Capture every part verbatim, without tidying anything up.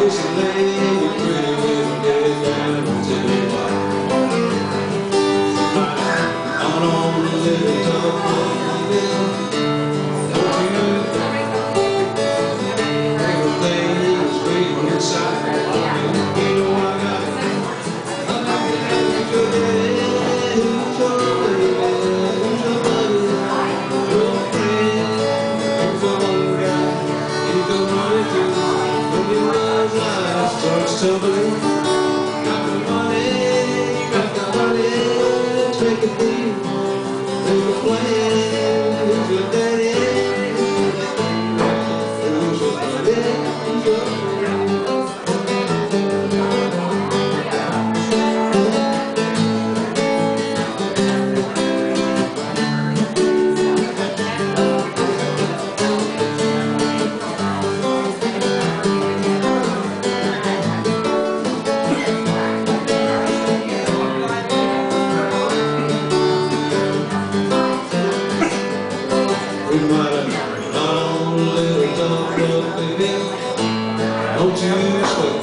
Just lay your pretty little head down till you walk. On on the little top of the hill. Don't you? Everything is waiting inside. You know I got it. Who's your daddy? Who's your baby? Who's your buddy? Your friend? Who's the one guy you go running to when your love life starts tumbling? Got the money, got the money, take a deal, make a plan. Who's your daddy? Who's your buddy? Who's your friend? We might have gone on a little dumb road, baby. Don't you sweat.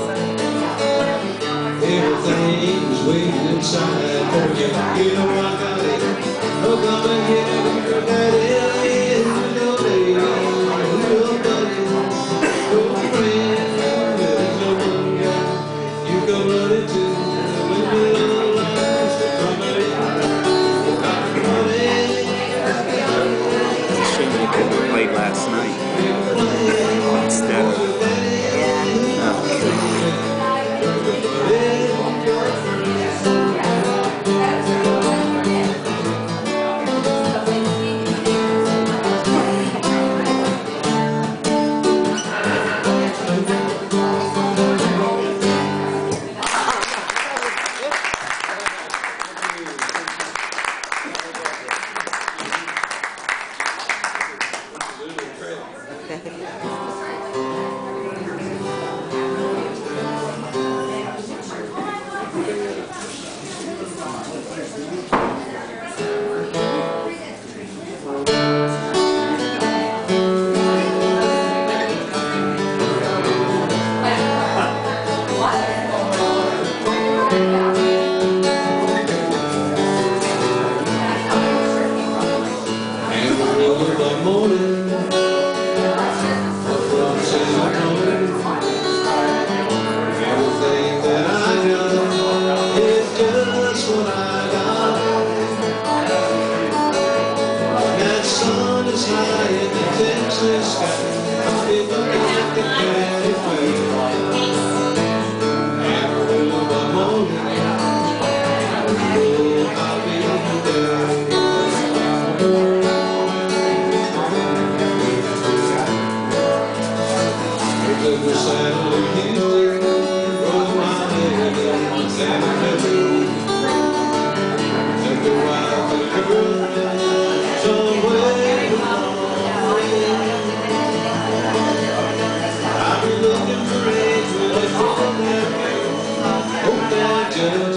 Everything's waiting inside for you. You know I got it. Oh, come and get it. Your daddy, who's your baby, who's your buddy, your friend, who's your one guy you go running to when your life's coming in. Got the money. They couldn't have played last night instead of morning, from Saturday morning, everything that I got is just what I got. That sun is high in the Texas sky. I'll be looking at the Caddy Way. After the morning, oh, I'll be there. Took the saddle in Houston, rode my head in Montana Road. Took the wife and girl somewhere along the way. I've been looking for age with a full black hair. Hope that just